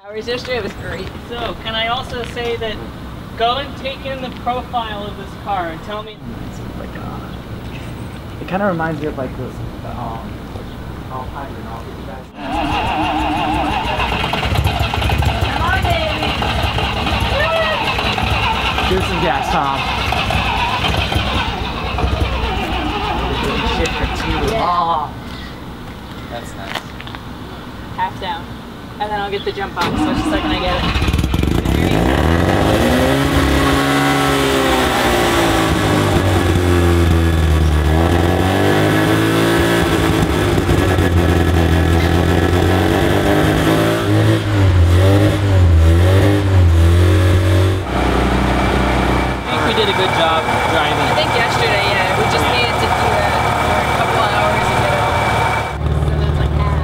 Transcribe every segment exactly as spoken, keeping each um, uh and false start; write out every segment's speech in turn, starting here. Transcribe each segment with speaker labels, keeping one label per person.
Speaker 1: Hours yesterday, it was great.
Speaker 2: So, can I also say that go and take in the profile of this car and tell me.
Speaker 3: Oh my god. It kind of reminds me of like this, the, um, all hybrid, all these guys.
Speaker 1: Come on, baby!
Speaker 3: Give us some gas, Tom. Shit for two.
Speaker 1: Yeah.
Speaker 3: Oh. That's nice.
Speaker 1: Half down. And then I'll get the jump box, so just a second I get it.
Speaker 2: I think we did a good job driving.
Speaker 1: I think yesterday, yeah, we just needed to do that for a couple of hours and get it over. So that's like half.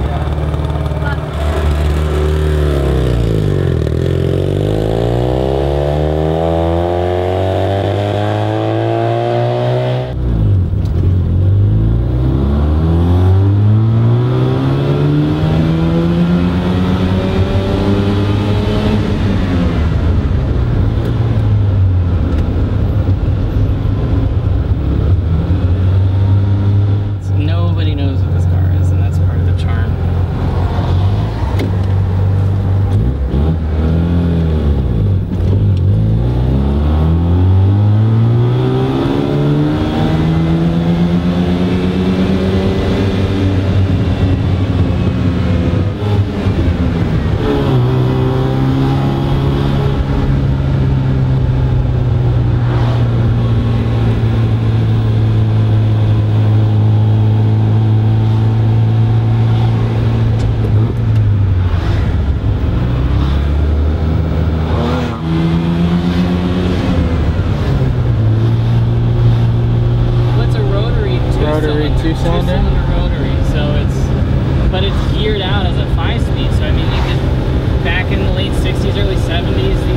Speaker 2: Nobody knows what this car is, and that's part of the charm.
Speaker 3: Rotary two-cylinder?
Speaker 2: Two-cylinder rotary, so it's, but it's geared out as a five-speed. So I mean, you could back in the late sixties, early seventies,